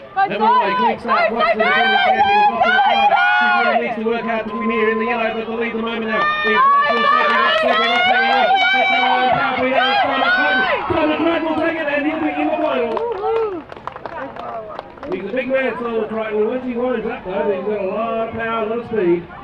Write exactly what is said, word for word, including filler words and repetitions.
Never mind, clicks up, watch the defending champion, off to the front. She really needs to work hard between here in the yellow, but the lead the moment now. The international stepping up, stepping up, stepping up. That's the line, powerfully down, Simon Clyde. Simon Clyde will take it, and he'll be in the final. He's a big man, Simon Clyde. Once he winds up, though, he's got a lot of power, a lot of speed.